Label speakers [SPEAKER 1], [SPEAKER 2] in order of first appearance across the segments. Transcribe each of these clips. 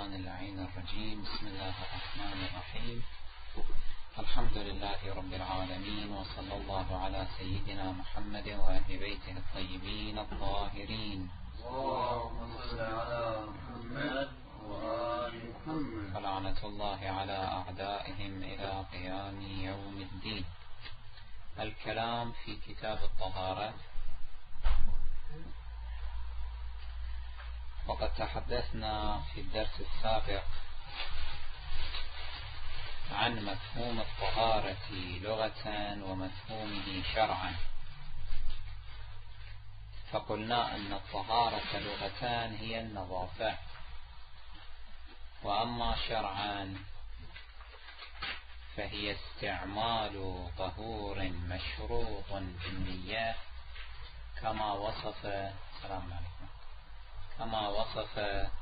[SPEAKER 1] الشيطان اللعين الرجيم. بسم الله الرحمن الرحيم. الحمد لله رب العالمين، وصلى الله على سيدنا محمد وأهل بيته الطيبين الطاهرين.
[SPEAKER 2] اللهم صل على محمد وآل محمد.
[SPEAKER 1] فلعنة الله على أعدائهم إلى قيام يوم الدين. الكلام في كتاب الطهارة. وقد تحدثنا في الدرس السابق عن مفهوم الطهارة لغة ومفهومه شرعا، فقلنا أن الطهارة لغتان هي النظافة، وأما شرعا فهي استعمال طهور مشروط بالنية كما وصف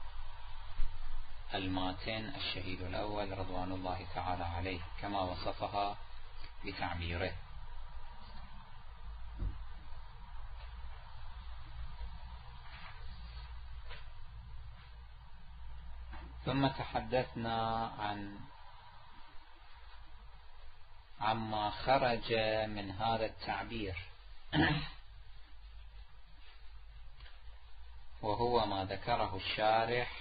[SPEAKER 1] الماتن الشهيد الأول رضوان الله تعالى عليه، كما وصفها بتعبيره. ثم تحدثنا عما خرج من هذا التعبير، وهو ما ذكره الشارح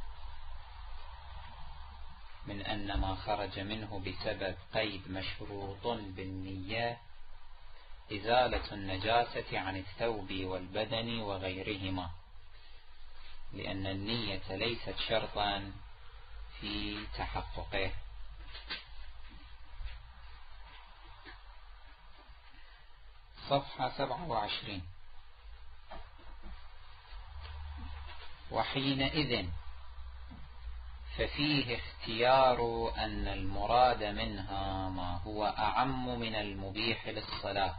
[SPEAKER 1] من أن ما خرج منه بسبب قيد مشروط بالنية إزالة النجاسة عن الثوب والبدن وغيرهما، لأن النية ليست شرطا في تحققه. صفحة 27. وحينئذ ففيه اختيار أن المراد منها ما هو أعم من المبيح للصلاة.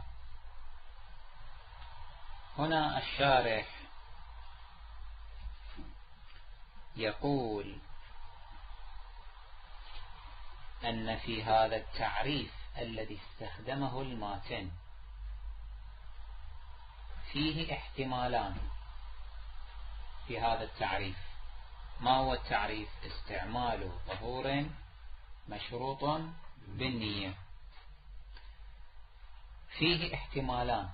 [SPEAKER 1] هنا الشارح يقول أن في هذا التعريف الذي استخدمه الماتن فيه احتمالان. في هذا التعريف، ما هو التعريف؟ استعمال طهور مشروط بالنية. فيه احتمالان.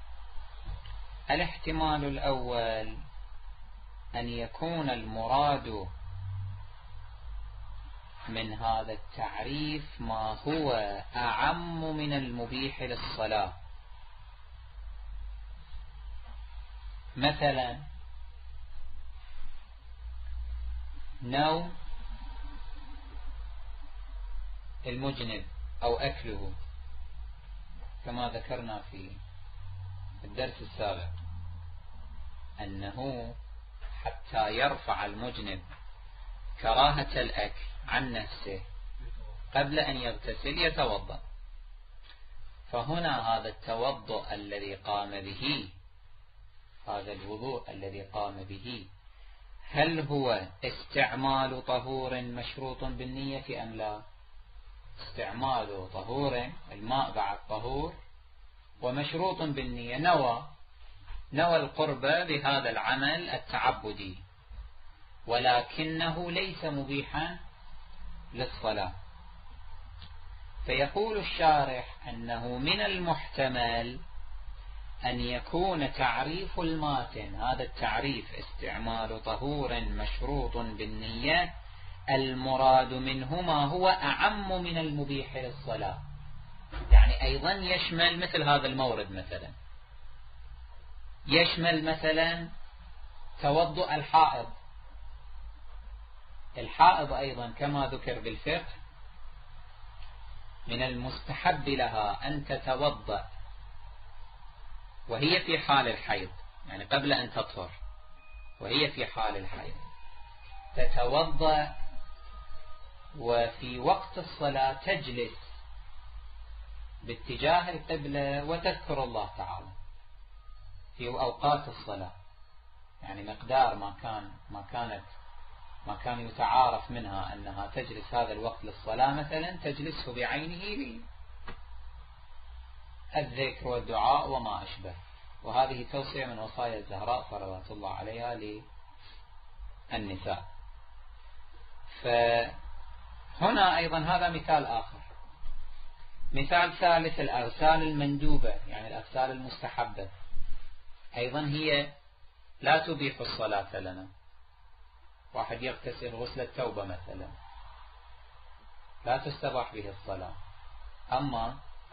[SPEAKER 1] الاحتمال الأول أن يكون المراد من هذا التعريف ما هو أعم من المبيح للصلاة. مثلا نوم المجنب أو أكله، كما ذكرنا في الدرس السابق أنه حتى يرفع المجنب كراهة الأكل عن نفسه قبل أن يغتسل يتوضأ. فهنا هذا التوضؤ الذي قام به، هذا الوضوء الذي قام به، هل هو استعمال طهور مشروط بالنية أم لا؟ استعمال طهور، الماء بعد طهور ومشروط بالنية، نوى القرب بهذا العمل التعبدي، ولكنه ليس مبيحا للصلاة. فيقول الشارح أنه من المحتمل أن يكون تعريف الماتن، هذا التعريف استعمال طهور مشروط بالنية، المراد منه ما هو أعم من المبيح للصلاة، يعني أيضا يشمل مثل هذا المورد، مثلا يشمل مثلا توضؤ الحائض أيضا كما ذكر بالفقه من المستحب لها أن تتوضأ وهي في حال الحيض، يعني قبل أن تطهر وهي في حال الحيض تتوضأ، وفي وقت الصلاة تجلس باتجاه القبلة وتذكر الله تعالى في أوقات الصلاة، يعني مقدار ما كان يتعارف منها أنها تجلس هذا الوقت للصلاة، مثلا تجلسه بعينه للذكر والدعاء وما أشبه. وهذه توصية من وصايا الزهراء صلوات الله عليها للنساء. فهنا أيضا هذا مثال آخر. مثال ثالث الأغسال المندوبة، يعني الأغسال المستحبة، أيضا هي لا تبيح الصلاة لنا. واحد يغتسل غسل التوبة مثلا لا تستباح به الصلاة، أما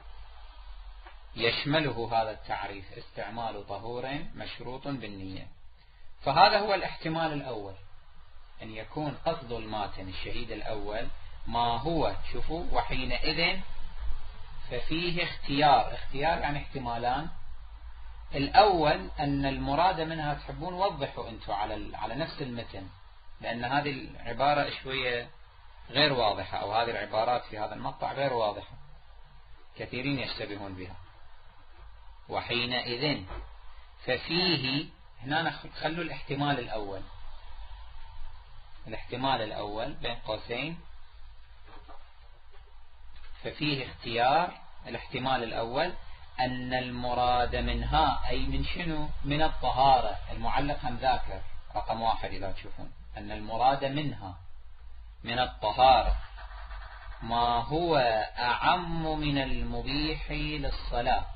[SPEAKER 1] يشمله هذا التعريف استعمال طهور مشروط بالنية. فهذا هو الاحتمال الأول، أن يكون قصد الماتن الشهيد الأول ما هو، شوفوا، وحينئذ ففيه اختيار يعني احتمالان. الأول أن المراد منها، تحبون وضحوا أنتم على نفس المتن، لأن هذه العبارة شوية غير واضحة، أو هذه العبارات في هذا المقطع غير واضحة، كثيرين يشتبهون بها. وحينئذ ففيه، هنا خلوا الاحتمال الأول، الاحتمال الأول بين قوسين، ففيه اختيار. الاحتمال الأول أن المراد منها، أي من شنو؟ من الطهارة. المعلق هم ذاكر رقم 1 إذا تشوفون، أن المراد منها من الطهارة ما هو أعم من المبيح للصلاة.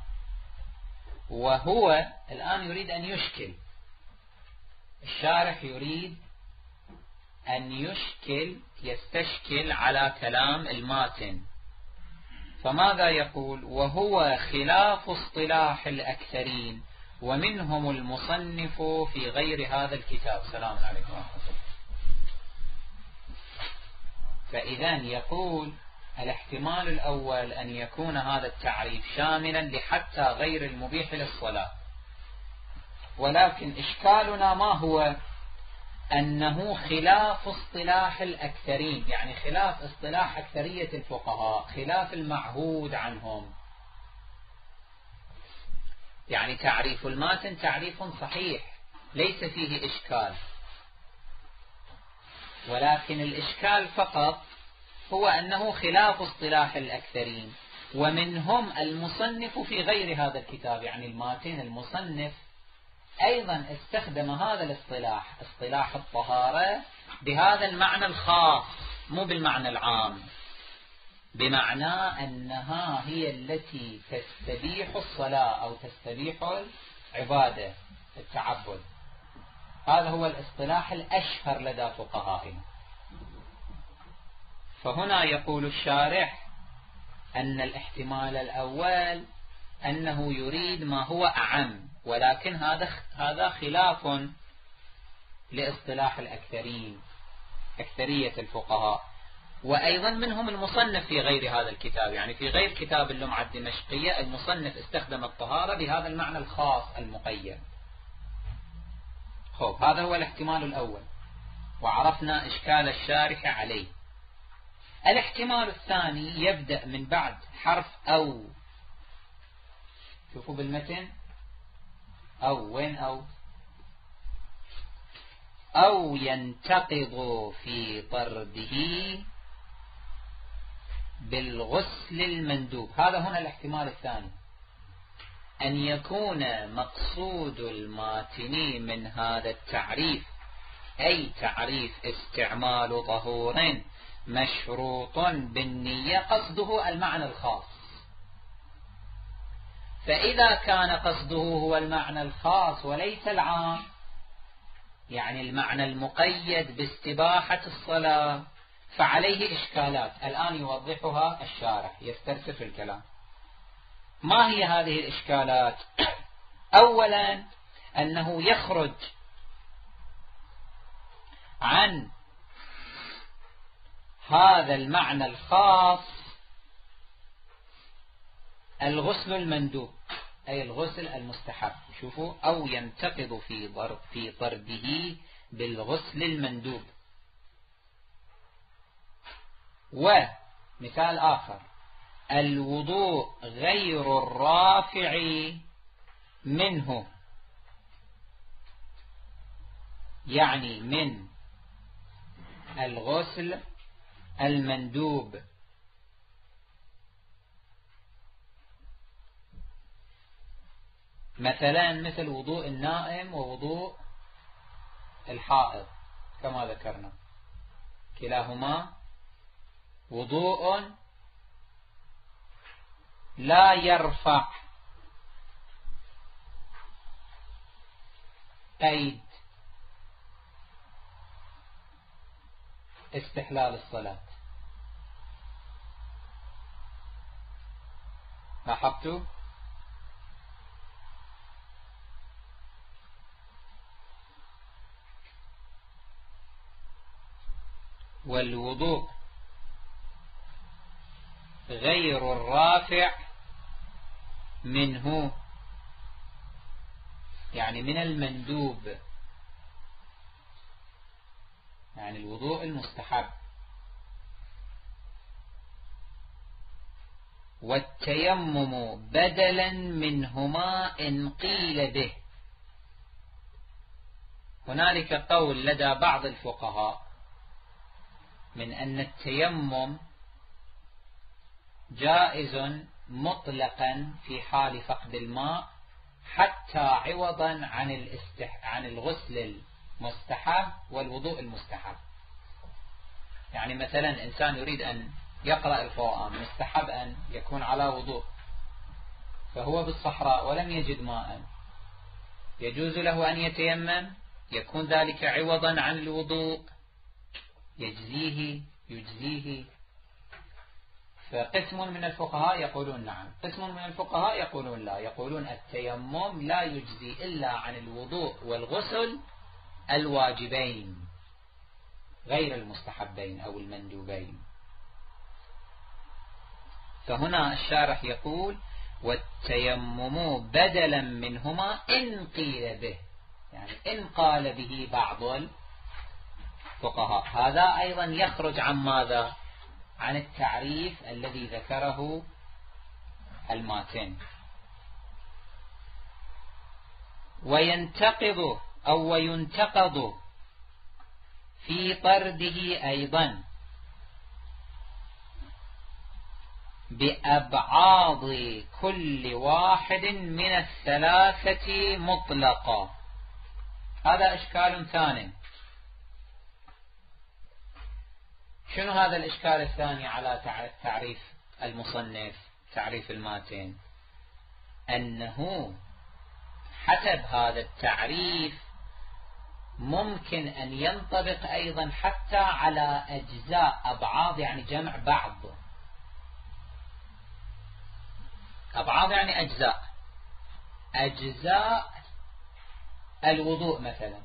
[SPEAKER 1] وهو الآن يريد أن يشكل، الشارح يريد أن يستشكل على كلام الماتن. فماذا يقول؟ وهو خلاف اصطلاح الأكثرين ومنهم المصنف في غير هذا الكتاب. سلام عليكم ورحمة الله. فإذا يقول الاحتمال الأول أن يكون هذا التعريف شاملا لحتى غير المبيح للصلاة، ولكن إشكالنا ما هو؟ أنه خلاف اصطلاح الأكثرين، يعني خلاف اصطلاح أكثرية الفقهاء، خلاف المعهود عنهم. يعني تعريف الماتن تعريف صحيح ليس فيه إشكال، ولكن الإشكال فقط هو أنه خلاف اصطلاح الأكثرين، ومنهم المصنف في غير هذا الكتاب. يعني الماتن المصنف أيضا استخدم هذا الاصطلاح، اصطلاح الطهارة، بهذا المعنى الخاص، مو بالمعنى العام، بمعنى أنها هي التي تستبيح الصلاة أو تستبيح العبادة، التعبد. هذا هو الاصطلاح الأشهر لدى فقهائنا. فهنا يقول الشارح أن الاحتمال الأول أنه يريد ما هو أعم، ولكن هذا خلاف لاصطلاح الأكثرين، أكثرية الفقهاء، وأيضا منهم المصنف في غير هذا الكتاب. يعني في غير كتاب اللمعة الدمشقية المصنف استخدم الطهارة بهذا المعنى الخاص المقيد. خب، هذا هو الاحتمال الأول، وعرفنا إشكال الشارح عليه. الاحتمال الثاني يبدأ من بعد حرف أو. شوفوا بالمتن أو، وين أو ينتقض في طرده بالغسل المندوب. هذا هنا الاحتمال الثاني، أن يكون مقصود الماتن من هذا التعريف، أي تعريف استعمال طهور مشروط بالنية، قصده المعنى الخاص. فإذا كان قصده هو المعنى الخاص وليس العام، يعني المعنى المقيد باستباحة الصلاة، فعليه إشكالات الآن يوضحها الشارح، يسترسل الكلام. ما هي هذه الإشكالات؟ أولا أنه يخرج عن هذا المعنى الخاص الغسل المندوب، أي الغسل المستحب. شوفوا، أو ينتقض في طرده بالغسل المندوب. ومثال آخر، الوضوء غير الرافع منه، يعني من الغسل المندوب. مثلا مثل وضوء النائم ووضوء الحائض كما ذكرنا. كلاهما وضوء لا يرفع قيد استحلال الصلاة. لاحظتوا؟ والوضوء غير الرافع منه، يعني من المندوب، يعني الوضوء المستحب. والتيمم بدلا منهما إن قيل به. هنالك قول لدى بعض الفقهاء من أن التيمم جائز مطلقا في حال فقد الماء حتى عوضا عن الغسل المستحب والوضوء المستحب. يعني مثلا إنسان يريد أن يقرأ القرآن، مستحب أن يكون على وضوء، فهو بالصحراء ولم يجد ماء، يجوز له أن يتيمم، يكون ذلك عوضا عن الوضوء، يجزيه. فقسم من الفقهاء يقولون نعم، قسم من الفقهاء يقولون لا، يقولون التيمم لا يجزي إلا عن الوضوء والغسل الواجبين غير المستحبين أو المندوبين. فهنا الشارح يقول والتيمم بدلا منهما إن قيل به، يعني إن قال به بعض الفقهاء. هذا أيضا يخرج عن ماذا؟ عن التعريف الذي ذكره الماتن. وينتقض في طرده أيضا بأبعاض كل واحد من الثلاثة مطلقا. هذا إشكال ثاني. شنو هذا الإشكال الثاني على تعريف المصنف، تعريف الماتن؟ أنه حسب هذا التعريف ممكن أن ينطبق أيضا حتى على أجزاء أبعاض، يعني جمع بعض، أبعاض يعني أجزاء الوضوء. مثلا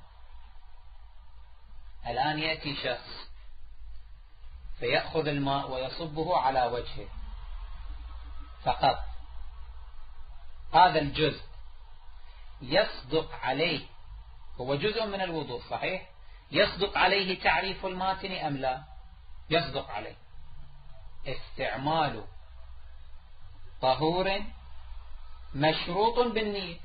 [SPEAKER 1] الآن يأتي شخص فيأخذ الماء ويصبه على وجهه فقط، هذا الجزء يصدق عليه، هو جزء من الوضوء صحيح، يصدق عليه تعريف الماتن أم لا؟ يصدق عليه. استعمال طهور مشروط بالنية.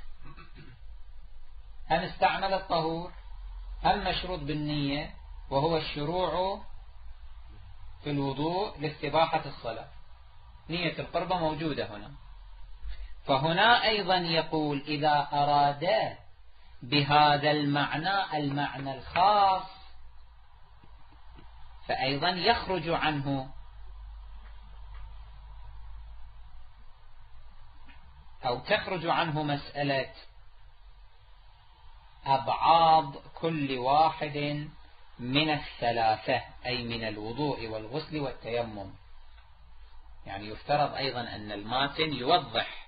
[SPEAKER 1] هم استعمل الطهور، هم مشروط بالنية، وهو الشروع في الوضوء لاستباحة الصلاة. نية القربة موجودة هنا. فهنا أيضا يقول إذا أراد بهذا المعنى الخاص فأيضا يخرج عنه أو تخرج عنه مسألة أبعاض كل واحد من الثلاثة، أي من الوضوء والغسل والتيمم. يعني يفترض أيضا أن الماتن يوضح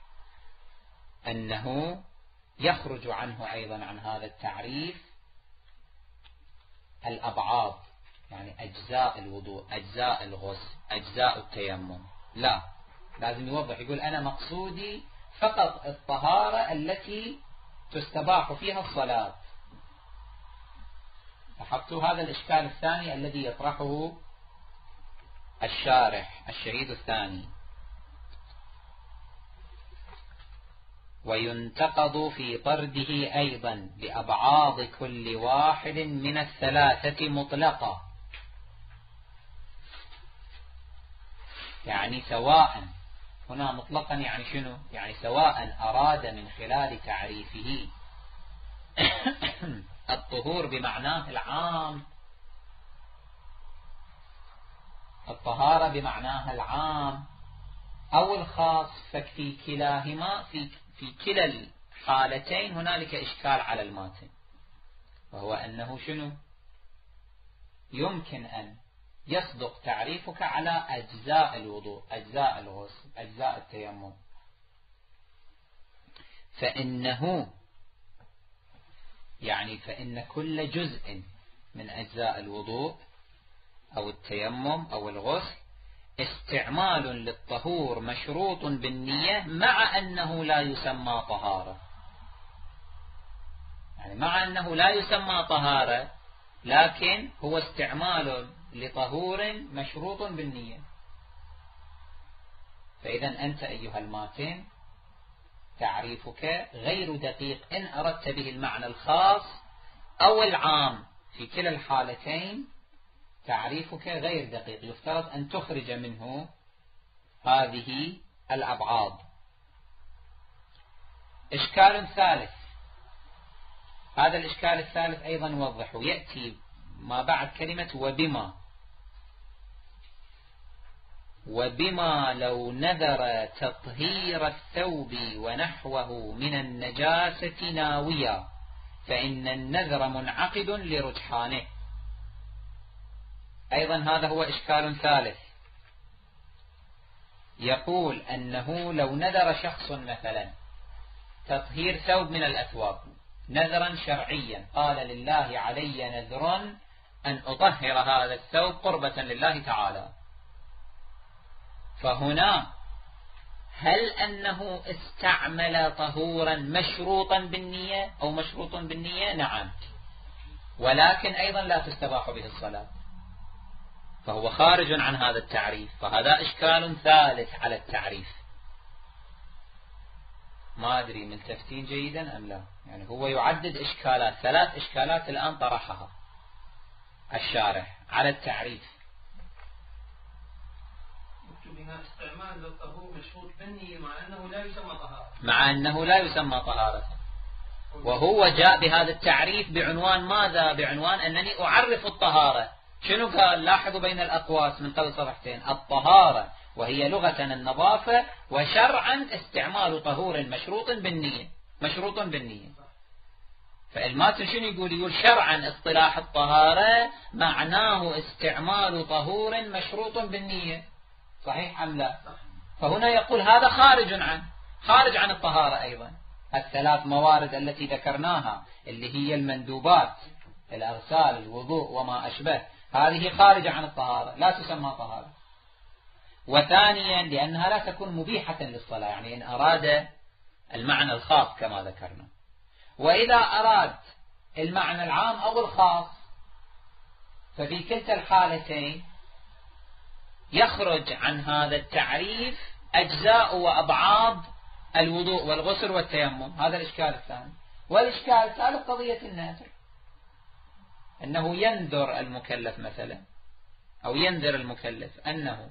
[SPEAKER 1] أنه يخرج عنه أيضا عن هذا التعريف الأبعاض، يعني أجزاء الوضوء، أجزاء الغسل، أجزاء التيمم. لا، لازم يوضح، يقول أنا مقصودي فقط الطهارة التي تستباح فيها الصلاة. لاحظتوا هذا الإشكال الثاني الذي يطرحه الشارح الشهيد الثاني. وينتقض في طرده أيضا بأبعاض كل واحد من الثلاثة مطلقة، يعني سواء، هنا مطلقا يعني شنو؟ يعني سواء أراد من خلال تعريفه الطهور بمعناه العام الطهارة بمعناها العام أو الخاص، ففي كلاهما في كلا الحالتين هنالك إشكال على الماتن، وهو أنه شنو؟ يمكن أن يصدق تعريفك على أجزاء الوضوء، أجزاء الغسل، أجزاء التيمم، فإن كل جزء من أجزاء الوضوء أو التيمم أو الغسل استعمال للطهور مشروط بالنية، مع أنه لا يسمى طهارة. يعني مع أنه لا يسمى طهارة، لكن هو استعمال لطهور مشروط بالنية. فإذا أنت أيها الماتن تعريفك غير دقيق إن أردت به المعنى الخاص أو العام، في كلا الحالتين تعريفك غير دقيق، يفترض أن تخرج منه هذه الأبعاد. إشكال ثالث، هذا الإشكال الثالث أيضا نوضحه، يأتي ما بعد كلمة وبما لو نذر تطهير الثوب ونحوه من النجاسة ناويا فإن النذر منعقد لرجحانه. أيضا هذا هو إشكال ثالث، يقول أنه لو نذر شخص مثلا تطهير ثوب من الأثواب نذرا شرعيا، قال لله علي نذر أن أطهر هذا الثوب قربة لله تعالى، فهنا هل أنه استعمل طهورا مشروطا بالنية أو مشروط بالنية؟ نعم، ولكن أيضا لا تستباح به الصلاة، فهو خارج عن هذا التعريف. فهذا إشكال ثالث على التعريف. ما أدري ملتفتين جيدا أم لا؟ يعني هو يعدد إشكالات، 3 إشكالات الآن طرحها الشارح على التعريف.
[SPEAKER 2] استعمال للطهور مشروط بالنية مع أنه لا يسمى طهارة،
[SPEAKER 1] مع أنه لا يسمى طهارة، وهو جاء بهذا التعريف بعنوان ماذا؟ بعنوان أنني أعرف الطهارة. شنو قال؟ لاحظوا بين الأقواس من قبل صفحتين، الطهارة وهي لغة النظافة، وشرعا استعمال طهور مشروط بالنية، مشروط بالنية. فالماتن شنو يقول؟ يقول شرعا اصطلاح الطهارة معناه استعمال طهور مشروط بالنية، صحيح أم لا؟ فهنا يقول هذا خارج عن الطهارة. أيضا ال3 موارد التي ذكرناها اللي هي المندوبات، الأغسال، الوضوء وما أشبه، هذه خارجة عن الطهارة، لا تسمى طهارة. وثانيا لأنها لا تكون مبيحة للصلاة، يعني إن أراد المعنى الخاص كما ذكرنا. وإذا أراد المعنى العام أو الخاص، ففي كلتا الحالتين يخرج عن هذا التعريف أجزاء وأبعاد الوضوء والغسل والتيمم. هذا الإشكال الثاني. والإشكال الثالث قضية النذر، أنه ينذر المكلف مثلا، أو ينذر المكلف أنه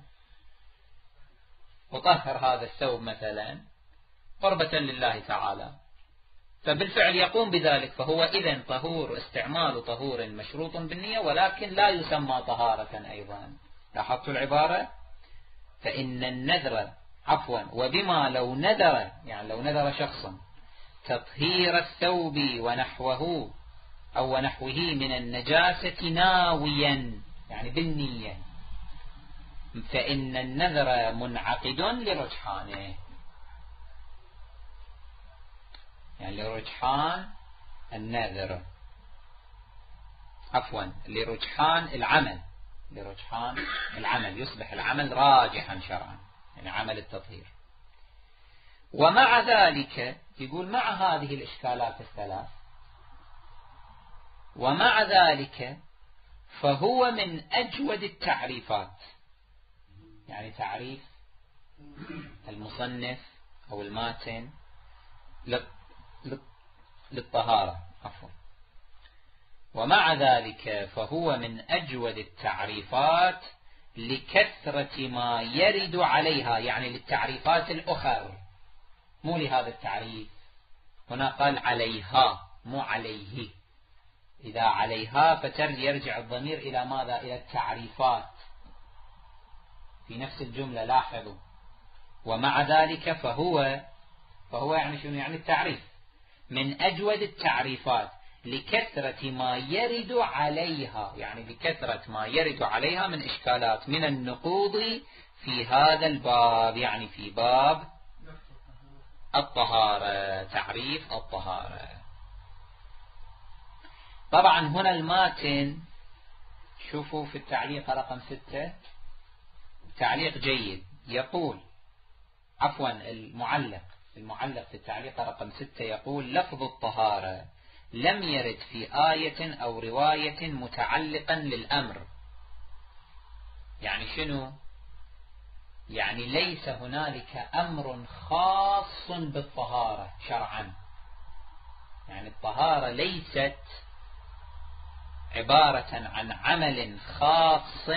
[SPEAKER 1] أطهر هذا الثوب مثلا قربة لله تعالى، فبالفعل يقوم بذلك، فهو إذن طهور، استعمال طهور مشروط بالنية، ولكن لا يسمى طهارة أيضا. لاحظت العبارة؟ فإن النذر وبما لو نذر، يعني لو نذر شخصا تطهير الثوب ونحوه أو ونحوه من النجاسة ناويا، يعني بالنية، فإن النذر منعقد لرجحانه، يعني لرجحان النذر، لرجحان العمل، يصبح العمل راجحا شرعا، يعني عمل التطهير. ومع ذلك يقول مع هذه الإشكالات ال3، ومع ذلك فهو من أجود التعريفات، يعني تعريف المصنف أو الماتن للطهارة، ومع ذلك فهو من أجود التعريفات لكثرة ما يرد عليها، يعني للتعريفات الأخر، مو لهذا التعريف. هنا قال عليها مو عليه، إذا عليها يرجع الضمير إلى ماذا؟ إلى التعريفات، في نفس الجملة، لاحظوا. ومع ذلك فهو يعني شنو؟ يعني التعريف من أجود التعريفات لكثرة ما يرد عليها، يعني لكثرة ما يرد عليها من إشكالات من النقوض في هذا الباب، يعني في باب الطهارة، تعريف الطهارة. طبعا هنا الماتن، شوفوا في التعليق رقم 6 تعليق جيد، يقول عفوا المعلق في التعليق رقم 6 يقول: لفظ الطهارة لم يرد في آية أو رواية متعلقا للأمر. يعني شنو؟ يعني ليس هنالك أمر خاص بالطهارة شرعا، يعني الطهارة ليست عبارة عن عمل خاص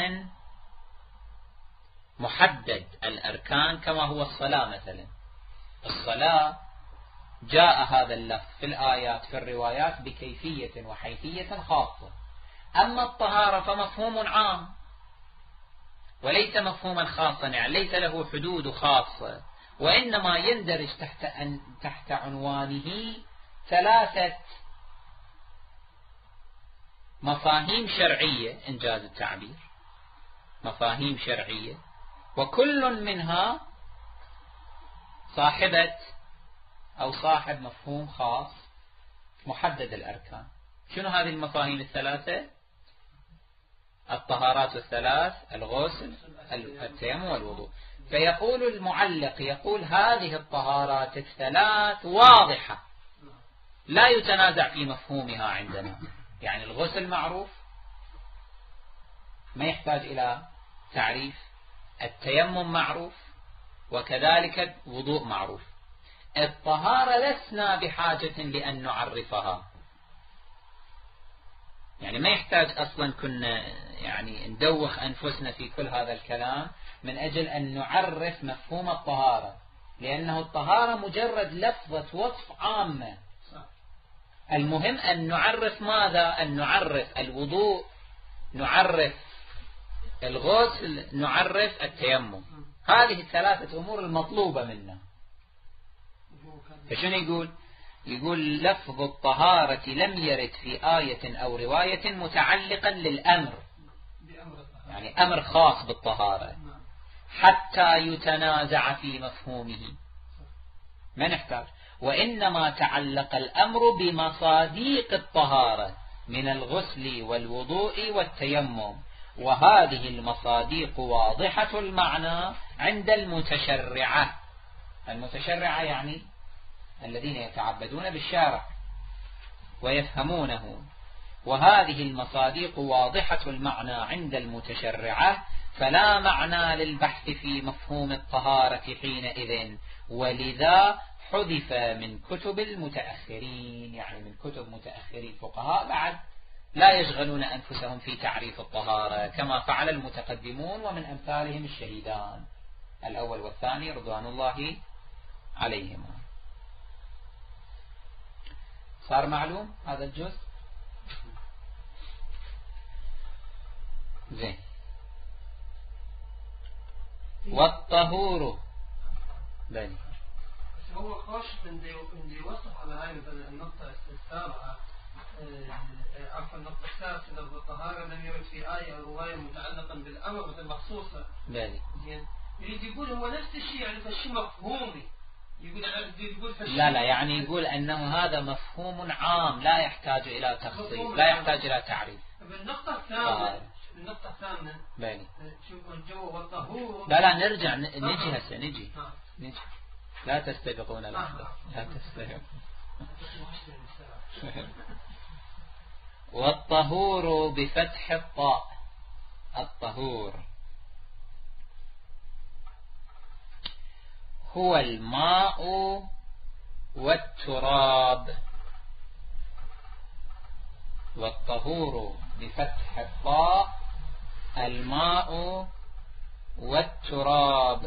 [SPEAKER 1] محدد الأركان كما هو الصلاة مثلا. الصلاة جاء هذا اللفظ في الآيات في الروايات بكيفية وحيثية خاصة، أما الطهارة فمفهوم عام وليس مفهوما خاصا، يعني ليس له حدود خاصة، وإنما يندرج تحت عنوانه 3 مفاهيم شرعية، إنجاز التعبير، مفاهيم شرعية، وكل منها صاحبة أو صاحب مفهوم خاص محدد الأركان. شنو هذه المفاهيم ال3؟ الطهارات ال3: الغسل، التيمم، والوضوء. فيقول المعلق، يقول هذه الطهارات ال3 واضحة لا يتنازع في مفهومها عندنا، يعني الغسل معروف ما يحتاج إلى تعريف، التيمم معروف، وكذلك الوضوء معروف. الطهارة لسنا بحاجة لأن نعرفها، يعني ما يحتاج أصلا كنا يعني ندوخ أنفسنا في كل هذا الكلام من أجل أن نعرف مفهوم الطهارة، لأنه الطهارة مجرد لفظة وصف عامة. المهم أن نعرف ماذا؟ أن نعرف الوضوء، نعرف الغسل، نعرف التيمم. هذه ال3 أمور المطلوبة منا. فشنو يقول لفظ الطهارة لم يرد في آية أو رواية متعلقا للأمر، يعني أمر خاص بالطهارة حتى يتنازع في مفهومه، ما نحتاج. وإنما تعلق الأمر بمصاديق الطهارة من الغسل والوضوء والتيمم، وهذه المصاديق واضحة المعنى عند المتشرعة. المتشرعة يعني الذين يتعبدون بالشارع ويفهمونه، وهذه المصاديق واضحة المعنى عند المتشرعة، فلا معنى للبحث في مفهوم الطهارة حينئذ، ولذا حذف من كتب المتأخرين، يعني من كتب متأخري الفقهاء بعد لا يشغلون أنفسهم في تعريف الطهارة كما فعل المتقدمون، ومن أمثالهم الشهيدان الأول والثاني رضوان الله عليهما. صار معلوم هذا الجزء؟ زين. والطهور بني
[SPEAKER 2] هو خوش من يوصف على هاي النقطة السابعة، عفوا النقطة السادسة، لفظ الطهارة لم يرد في آية أو رواية متعلقا بالأمر مثل مخصوصة.
[SPEAKER 1] بني
[SPEAKER 2] زين. يريد يقول هو نفس الشيء، يعني فالشيء مفهومي. يقول
[SPEAKER 1] لا يعني يقول أنه هذا مفهوم عام لا يحتاج إلى تخصيص، لا يحتاج إلى تعريف.
[SPEAKER 2] بالنقطة الثامنة
[SPEAKER 1] بني
[SPEAKER 2] شوف الجو والطهور.
[SPEAKER 1] لا نرجع نجي هسه نجي لا تستبقون الأحداث، لا تستبقون. والطهور بفتح الطاء، الطهور هو الماء والتراب. والطهور بفتح الطاء الماء والتراب.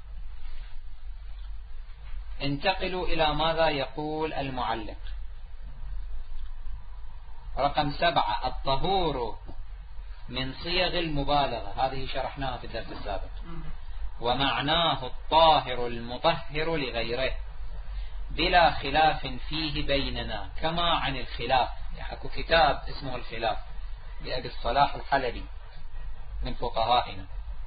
[SPEAKER 1] انتقلوا إلى ماذا يقول المعلق. رقم 7: الطهور من صيغ المبالغة، هذه شرحناها في الدرس السابق. ومعناه الطاهر المطهر لغيره بلا خلاف فيه بيننا، كما عن الخلاف، يعني اكو كتاب اسمه الخلاف لأبي الصلاح الحلبي من فقهائنا،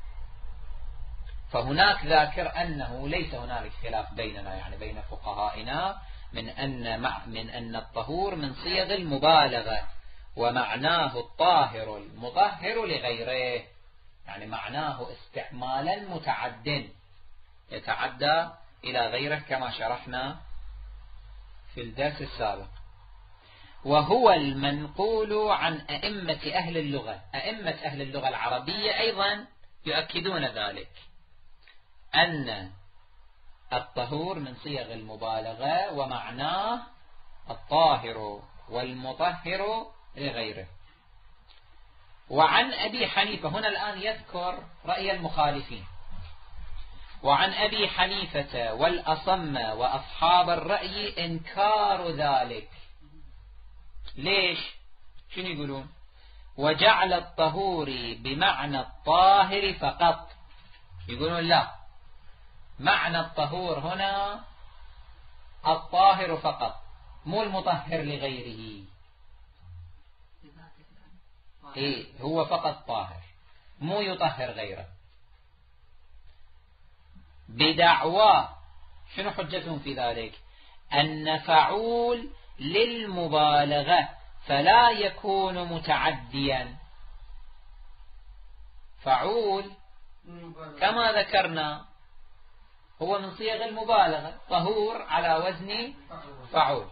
[SPEAKER 1] فهناك ذاكر أنه ليس هنالك خلاف بيننا، يعني بين فقهائنا، من أن الطهور من صيغ المبالغة، ومعناه الطاهر المطهر لغيره، يعني معناه استعمالا متعد يتعدى إلى غيره كما شرحنا في الدرس السابق. وهو المنقول عن أئمة أهل اللغة، أئمة أهل اللغة العربية أيضا يؤكدون ذلك، أن الطهور من صيغ المبالغة ومعناه الطاهر والمطهر لغيره. وعن أبي حنيفة، هنا الآن يذكر رأي المخالفين، وعن أبي حنيفة والأصم وأصحاب الرأي إنكار ذلك. ليش؟ شنو يقولون؟ وجعل الطهور بمعنى الطاهر فقط، يقولون لا، معنى الطهور هنا الطاهر فقط، مو المطهر لغيره. إيه، هو فقط طاهر، مو يطهر غيره. بدعوى، شنو حجتهم في ذلك؟ أن فعول للمبالغة فلا يكون متعديا. فعول كما ذكرنا هو من صيغ المبالغة، طهور على وزن فعول،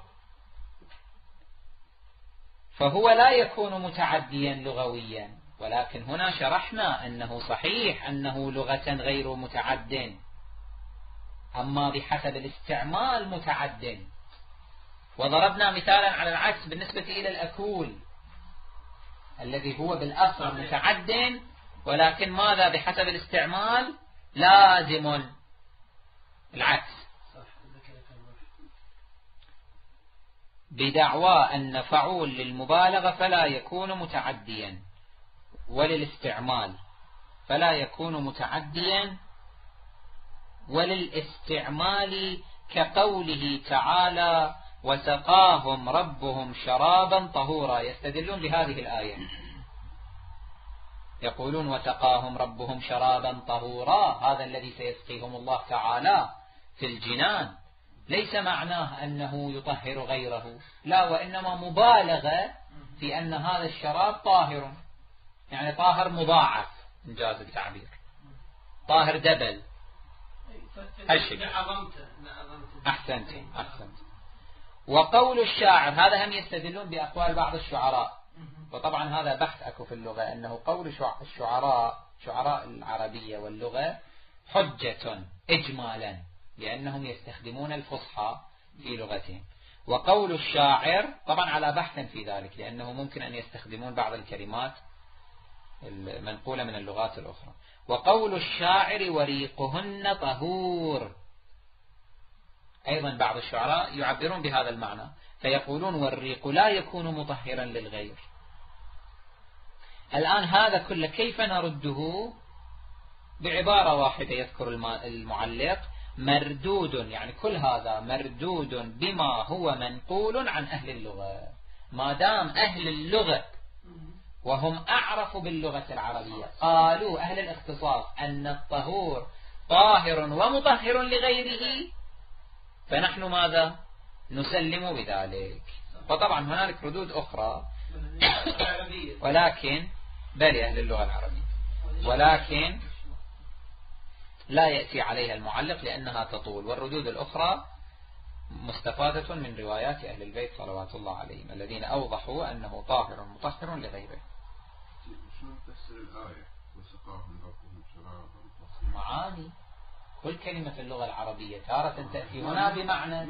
[SPEAKER 1] فهو لا يكون متعديا لغويا. ولكن هنا شرحنا أنه صحيح أنه لغة غير متعد، أما بحسب الاستعمال متعد. وضربنا مثالا على العكس بالنسبة إلى الأكول الذي هو بالأصل متعد، ولكن ماذا؟ بحسب الاستعمال لازم العكس. بدعوى أن فعول للمبالغة فلا يكون متعديا، وللاستعمال فلا يكون متعديا، وللاستعمال كقوله تعالى وسقاهم ربهم شرابا طهورا. يستدلون بهذه الآية، يقولون وسقاهم ربهم شرابا طهورا، هذا الذي سيسقيهم الله تعالى في الجنان، ليس معناه أنه يطهر غيره، لا، وإنما مبالغة في أن هذا الشراب طاهر، يعني طاهر مضاعف إنجاز التعبير، طاهر دبل. أحسنت. وقول الشاعر، هذا هم يستدلون بأقوال بعض الشعراء، وطبعا هذا بحث أكو في اللغة، أنه قول شعراء العربية واللغة حجة إجمالا، لأنهم يستخدمون الفصحى في لغتهم. وقول الشاعر طبعا على بحث في ذلك، لأنه ممكن أن يستخدمون بعض الكلمات المنقولة من اللغات الأخرى. وقول الشاعر وريقهن طهور، أيضا بعض الشعراء يعبرون بهذا المعنى، فيقولون والريق لا يكون مطهرا للغير. الآن هذا كله كيف نرده؟ بعبارة واحدة يذكر المعلق مردود، يعني كل هذا مردود بما هو منقول عن أهل اللغة. ما دام أهل اللغة وهم أعرف باللغة العربية قالوا أهل الاختصاص أن الطهور طاهر ومطهر لغيره، فنحن ماذا؟ نسلم بذلك. وطبعا هنالك ردود أخرى ولكن بل أهل اللغة العربية، ولكن لا يأتي عليها المعلق لأنها تطول، والردود الأخرى مستفادة من روايات أهل البيت صلوات الله عليهم الذين أوضحوا أنه طاهر مطهر لغيره.
[SPEAKER 3] شنو تفسر الآية وسقاهم ربهم شرابا؟
[SPEAKER 1] معاني كل كلمة في اللغة العربية تارة تأتي هنا بمعنى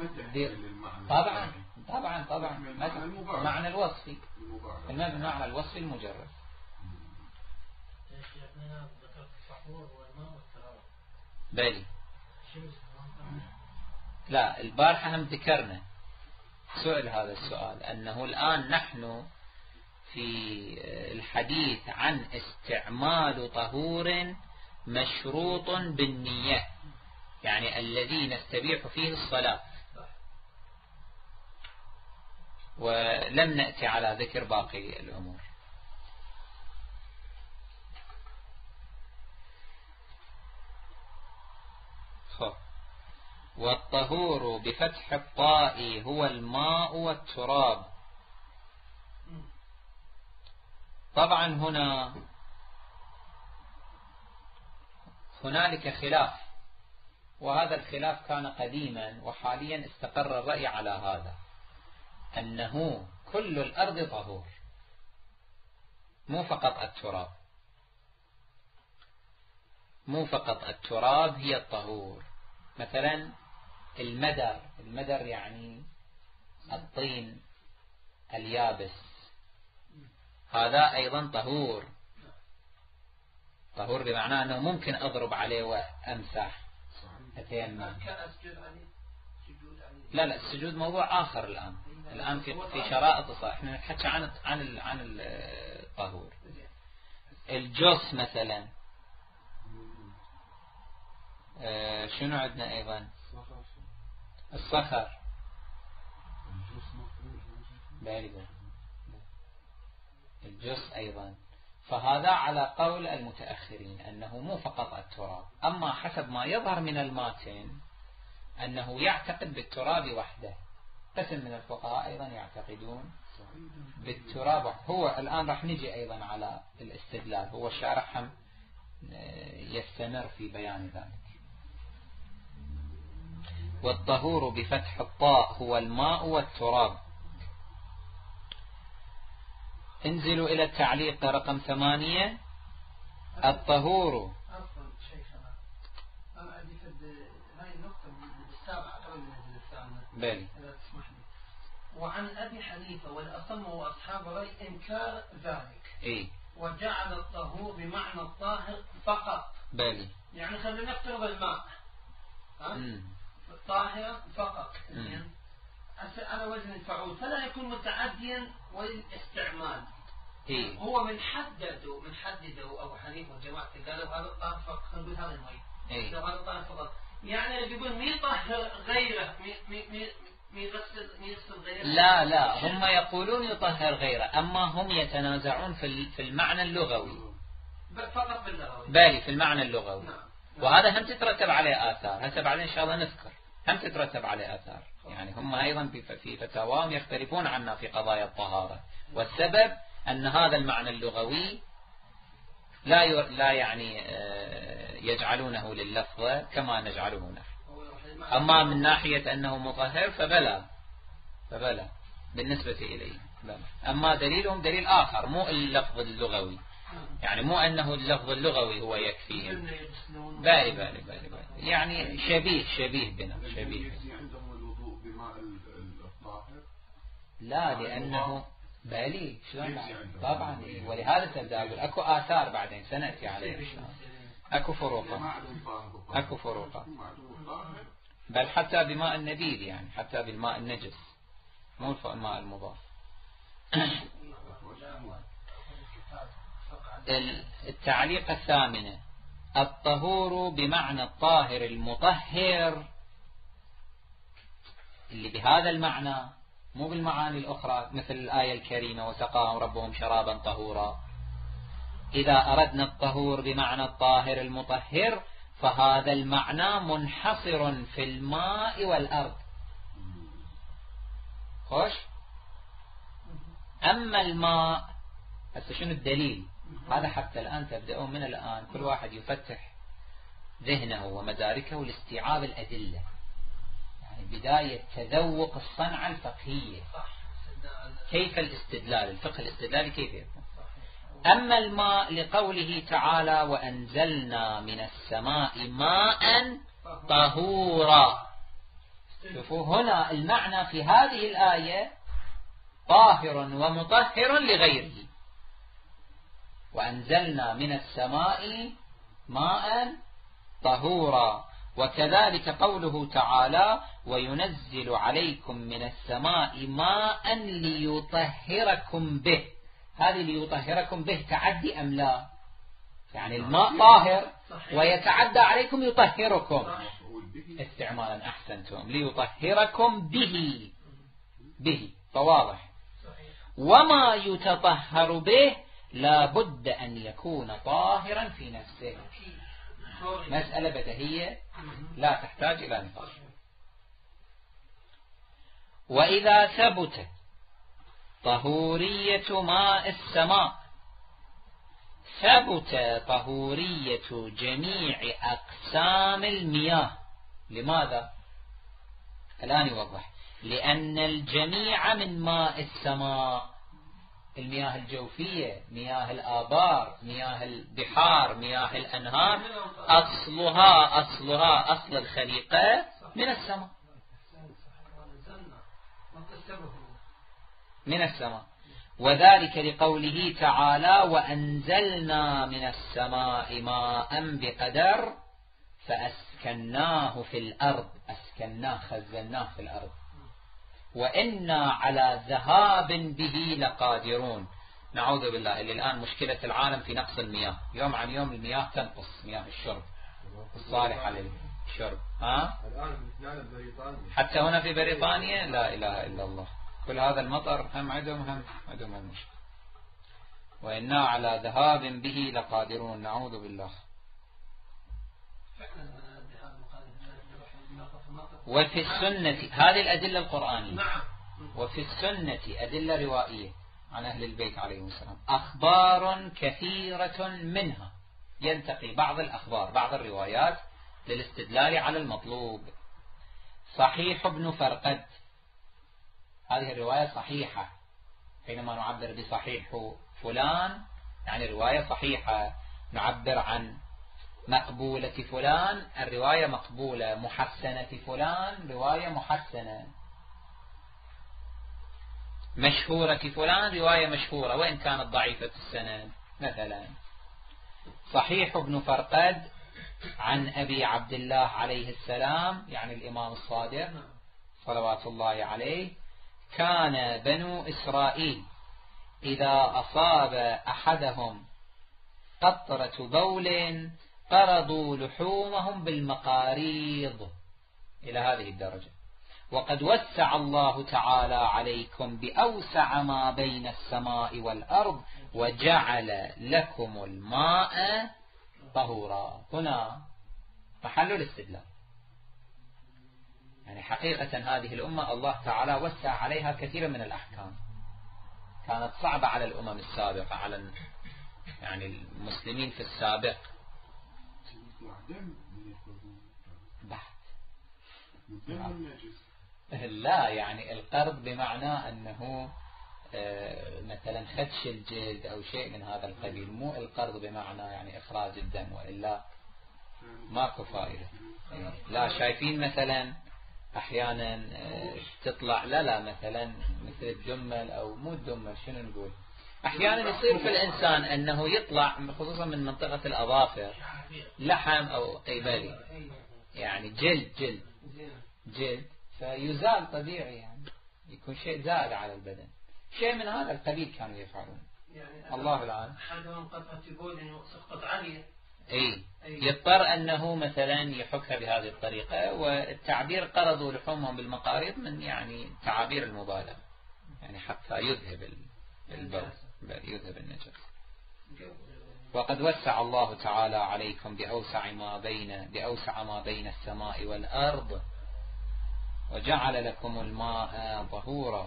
[SPEAKER 1] طبعا معنى الوصفي، المعنى الوصفي المجرد. بلي لا، البارحة هم ذكرنا سؤال هذا السؤال، أنه الآن نحن في الحديث عن استعمال طهور مشروط بالنية، يعني الذي نستبيح فيه الصلاة، ولم نأتي على ذكر باقي الأمور. والطهور بفتح الطاء هو الماء والتراب. طبعا هنالك خلاف، وهذا الخلاف كان قديما، وحاليا استقر الرأي على هذا، أنه كل الأرض طهور، مو فقط التراب، مو فقط التراب هي الطهور. مثلا المدر يعني الطين اليابس، هذا أيضا طهور. طهور بمعنى أنه ممكن أضرب عليه وأمسح أتيمم. لا السجود موضوع آخر. الآن في شرائط الصلاة احنا نحكي عن الطهور. الجص مثلا، شنو عندنا أيضا؟ الصخر، الجص أيضا. فهذا على قول المتأخرين أنه مو فقط التراب. أما حسب ما يظهر من الماتن أنه يعتقد بالتراب وحده. قسم من الفقهاء أيضا يعتقدون بالتراب. هو الآن راح نجي أيضا على الاستدلال، هو الشارح هم يستمر في بيان ذلك. والطهور بفتح الطاء هو الماء والتراب. انزلوا إلى التعليق رقم 8. الطهور بلي.
[SPEAKER 2] وعن أبي حنيفة والأصم وأصحاب رأي إنكار ذلك.
[SPEAKER 1] إيه؟
[SPEAKER 2] وجعل الطهور بمعنى الطاهر فقط.
[SPEAKER 1] بلي.
[SPEAKER 2] يعني خلينا نفترض الماء الطاهر فقط على وزن الفعول، فلا يكون متعديا والاستعمال.
[SPEAKER 1] إيه؟
[SPEAKER 2] هو من حدده أبو حنيفة وجماعة قالوا هذا الطاهر فقط، خلينا نقول هذا المي.
[SPEAKER 1] إيه؟
[SPEAKER 2] هذا الطاهر فقط، يعني يقول مي طهر غيره، مي يغسل غيره.
[SPEAKER 1] لا هم يقولون يطهر غيره، أما هم يتنازعون في المعنى اللغوي
[SPEAKER 2] فقط باللغوي.
[SPEAKER 1] بالي في المعنى اللغوي.
[SPEAKER 2] نعم.
[SPEAKER 1] وهذا هم تترتب عليه آثار، هسه بعدين إن شاء الله نذكر، هم تترتب عليه آثار. يعني هم أيضا في فتاواهم يختلفون عنا في قضايا الطهارة، والسبب أن هذا المعنى اللغوي لا يعني يجعلونه لللفظة كما نجعله نحن. أما من ناحية أنه مطهر فبلا بالنسبة إليه بلا. أما دليلهم دليل آخر، مو اللفظ اللغوي، يعني مو أنه اللفظ اللغوي هو يكفيهم. بالي يعني شبيه بنا.
[SPEAKER 3] عندهم الوضوء بماء الطاهر؟
[SPEAKER 1] لا، لأنه بالي شلون طبعا. ولهذا تبدأ أقول أكو آثار بعدين سنأتي عليها. أكو فروقة بل حتى بماء النبيذ، يعني حتى بالماء النجس، مو الماء المضاف. التعليق 8. الطهور بمعنى الطاهر المطهر، اللي بهذا المعنى مو بالمعاني الأخرى مثل الآية الكريمة وسقاهم ربهم شرابا طهورا. إذا أردنا الطهور بمعنى الطاهر المطهر فهذا المعنى منحصر في الماء والأرض. خوش. أما الماء هسه شنو الدليل؟ هذا حتى الآن تبدأون من الآن كل واحد يفتح ذهنه ومداركه لاستيعاب الأدلة، يعني بداية تذوق الصنعة الفقهية، كيف الاستدلال، الفقه الاستدلالي كيف يكون. أما الماء لقوله تعالى وأنزلنا من السماء ماء طهورا. شوفوا هنا المعنى في هذه الآية طاهر ومطهر لغيره. وأنزلنا من السماء ماء طهورا. وكذلك قوله تعالى وينزل عليكم من السماء ماء ليطهركم به. هذه ليطهركم به تعدي أم لا؟ يعني الماء طاهر ويتعدى عليكم يطهركم استعمالا. أحسنتم. ليطهركم به فواضح. وما يتطهر به لا بد أن يكون طاهرا في نفسه. مسألة بديهية لا تحتاج إلى نقاش. وإذا ثبت طهورية ماء السماء ثبت طهورية جميع أقسام المياه. لماذا؟ الآن يوضح. لأن الجميع من ماء السماء، المياه الجوفية، مياه الآبار، مياه البحار، مياه الأنهار، أصل الخليقة من السماء، من السماء. وذلك لقوله تعالى: وأنزلنا من السماء ماء بقدر فأسكناه في الأرض. أسكناه، خزناه في الأرض. وإنا على ذهاب به لقادرون. نعوذ بالله. اللي الآن مشكلة العالم في نقص المياه، يوم عن يوم المياه تنقص، مياه الشرب الصالحة للشرب. حتى هنا في بريطانيا لا إله إلا الله، كل هذا المطر هم عندهم المشكلة. وإنا على ذهاب به لقادرون. نعوذ بالله. وفي السنة، هذه الأدلة القرآنية، وفي السنة أدلة روائية عن أهل البيت عليهم السلام، أخبار كثيرة منها ينتقي بعض الأخبار، بعض الروايات للاستدلال على المطلوب. صحيح ابن فرقد، هذه الرواية صحيحة. حينما نعبر بصحيح فلان يعني رواية صحيحة. نعبر عن مقبولة فلان، الرواية مقبولة. محسنة فلان، رواية محسنة. مشهورة فلان، رواية مشهورة وإن كانت ضعيفة السند. مثلا صحيح ابن فرقد عن أبي عبد الله عليه السلام، يعني الإمام الصادق صلوات الله عليه: كان بنو إسرائيل إذا أصاب أحدهم قطرة بول قرضوا لحومهم بالمقاريض، إلى هذه الدرجة. وقد وسع الله تعالى عليكم بأوسع ما بين السماء والأرض وجعل لكم الماء طهورا. هنا محل الاستدلال. يعني حقيقة هذه الأمة الله تعالى وسع عليها كثيرا من الأحكام كانت صعبة على الأمم السابقة، على يعني المسلمين في السابق. بحث لا، يعني القرض بمعنى أنه مثلا خدش الجلد أو شيء من هذا القبيل، مو القرض بمعنى يعني إخراج الدم، وإلا ماكو فائدة. لا، شايفين مثلا أحيانا تطلع لا مثلا مثل الدمل أو مو الدمل، شنو نقول، أحيانا يصير في الإنسان أنه يطلع خصوصا من منطقة الأظافر لحم أو قيبلي، يعني جلد فيزال طبيعي، يعني يكون شيء زائد على البدن، شيء من هذا القبيل كانوا يفعلون. يعني الله العالم.
[SPEAKER 2] أحدهم قطعة بول سقطت عالية،
[SPEAKER 1] يضطر أنه مثلا يحكها بهذه الطريقة. والتعبير قرضوا لحومهم بالمقاريض من يعني تعابير المبالغة، يعني حتى يذهب البول، يذهب النجس. وقد وسع الله تعالى عليكم بأوسع ما بين السماء والأرض وجعل لكم الماء طهورا.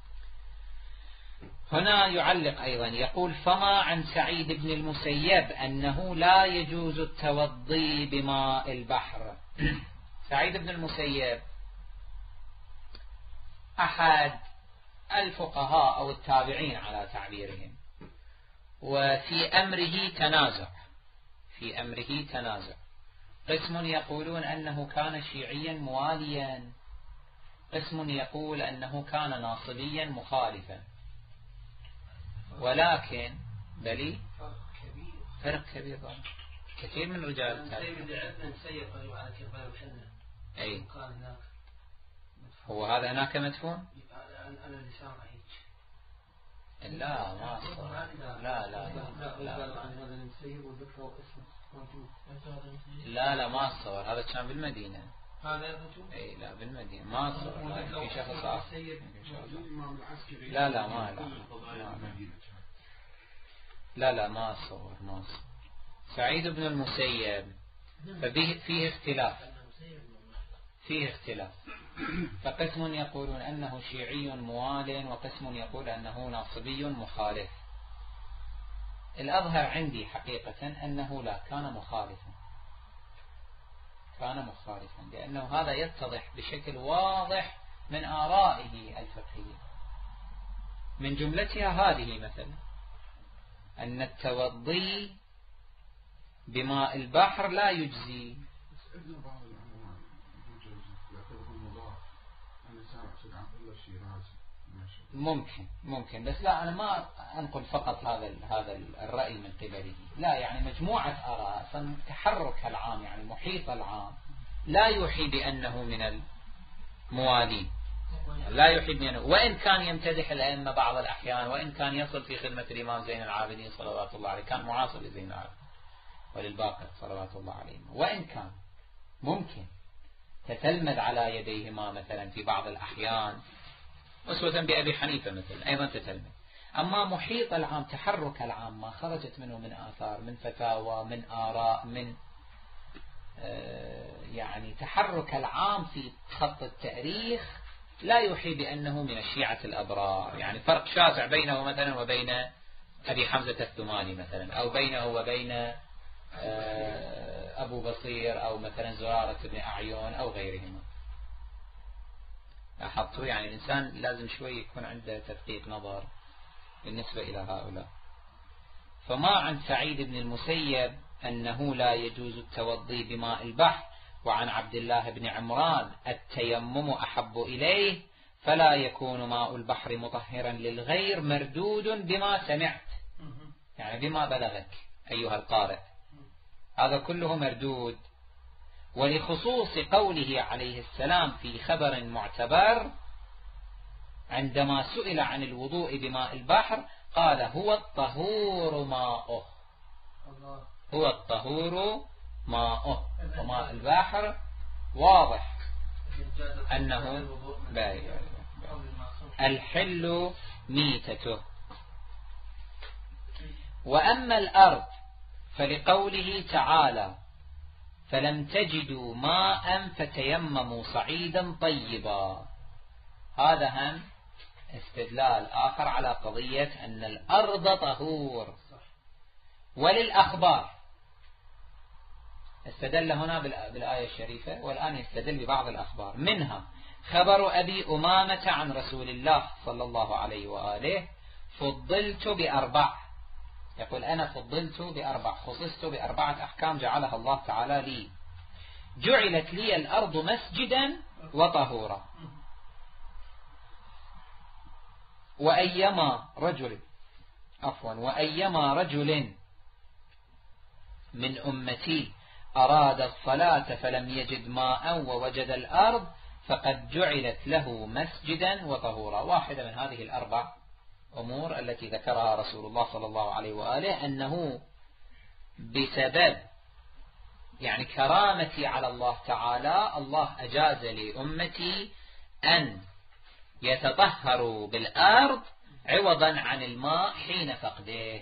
[SPEAKER 1] هنا يعلق أيضا يقول: فما عن سعيد بن المسيب أنه لا يجوز التوضي بماء البحر. سعيد بن المسيب أحد الفقهاء أو التابعين على تعبيرهم، وفي أمره تنازع. قسم يقولون أنه كان شيعيا مواليا، قسم يقول أنه كان ناصبيا مخالفا، ولكن بلي فرق كبير ضخم. كثير من رجال التاريخ أي هو هذا هناك مدفون. لا ما صور. لا لا لا لا ما صور. هذا كان بالمدينة. اي لا بالمدينة ما صور. في شخص آخر. لا لا ما لا ما صور. سعيد بن المسيب فيه اختلاف فقسم يقولون أنه شيعي موال وقسم يقول أنه ناصبي مخالف. الأظهر عندي حقيقة أنه لا، كان مخالفا لأنه هذا يتضح بشكل واضح من آرائه الفقهية، من جملتها هذه مثلا أن التوضي بماء البحر لا يجزي. ممكن بس لا، أنا ما أنقل فقط هذا الرأي من قبله، لا يعني مجموعة آراء. فالتحرك العام يعني المحيط العام لا يوحي بأنه من الموالين، لا يوحي بأنه، وإن كان يمتدح الأئمة بعض الأحيان، وإن كان يصل في خدمة الإمام زين العابدين صلوات الله عليه، كان معاصر لزين العابدين وللباقر صلوات الله عليه، وإن كان ممكن تتلمذ على يديهما مثلا في بعض الأحيان، أسوة بأبي حنيفة مثلا أيضا تتلمذ. أما محيط العام، تحرك العام، ما خرجت منه من آثار، من فتاوى، من آراء، من يعني تحرك العام في خط التاريخ، لا يوحي بأنه من الشيعة الأبرار. يعني فرق شاسع بينه مثلا وبين أبي حمزة الثماني مثلا، أو بينه وبين أبو بصير، أو مثلا زرارة بن أعين أو غيرهما. لاحظتوا؟ يعني الإنسان لازم شوي يكون عنده تدقيق نظر بالنسبة إلى هؤلاء. فما عن سعيد بن المسيب أنه لا يجوز التوضي بماء البحر، وعن عبد الله بن عمران التيمم أحب إليه، فلا يكون ماء البحر مطهرا للغير، مردود بما سمعت، يعني بما بلغك أيها القارئ، هذا كله مردود. ولخصوص قوله عليه السلام في خبر معتبر عندما سئل عن الوضوء بماء البحر قال هو الطهور ماؤه، هو الطهور ماؤه. وماء البحر واضح أنه الحل ميتته. وأما الأرض فلقوله تعالى فلم تجدوا ماء فتيمموا صعيدا طيبا، هذا هم استدلال آخر على قضية أن الأرض طهور. وللأخبار استدل هنا بالآية الشريفة، والآن يستدل ببعض الأخبار، منها خبر أبي أمامة عن رسول الله صلى الله عليه وآله فضلت بأربع، يقول أنا فضلت بأربع، خصصت بأربعة أحكام جعلها الله تعالى لي، جعلت لي الأرض مسجدا وطهورا. وأيما رجل من أمتي أراد الصلاة فلم يجد ماء ووجد الأرض فقد جعلت له مسجدا وطهورا. واحدة من هذه الأربع أمور التي ذكرها رسول الله صلى الله عليه وآله أنه بسبب يعني كرامتي على الله تعالى، الله أجاز لأمتي أن يتطهروا بالأرض عوضا عن الماء حين فقده.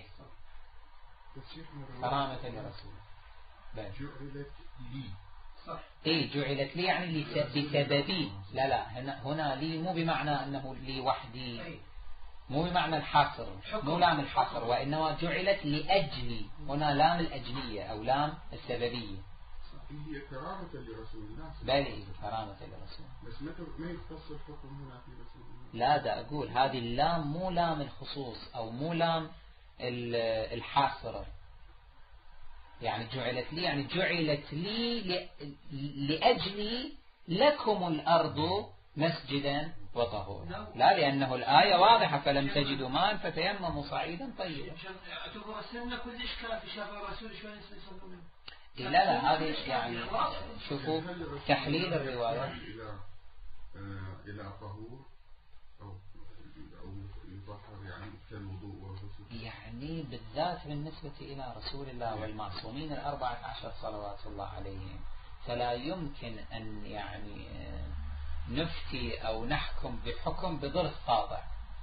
[SPEAKER 1] كرامة لرسول جعلت لي، جعلت لي يعني بسببي. لا هنا لي مو بمعنى أنه لي وحدي، مو بمعنى الحصر، مو لام الحصر، وإنما جعلت لأجلي، هنا لام الأجلية أو لام السببية.
[SPEAKER 3] هي كرامة لرسول الله،
[SPEAKER 1] بل كرامة لرسول،
[SPEAKER 3] بس ما يختص الحكم هنا في رسول الله.
[SPEAKER 1] لا دا أقول هذه اللام مو لام الخصوص أو مو لام الحاصرة، يعني جعلت لي يعني جعلت لي لأجلي لكم الأرض مسجدا وطهورا. لا، لأنه الآية واضحة فلم تجدوا ماء فتيمموا صعيدا طيبا. لا هذه يعني شوفوا تحليل الرواية
[SPEAKER 3] إلى طهور أو تتطهر يعني كالوضوء والغسل؟
[SPEAKER 1] يعني بالذات بالنسبة إلى رسول الله والمعصومين 14 صلوات الله عليهم، فلا يمكن أن يعني نفتي أو نحكم بحكم بضرس قاطع،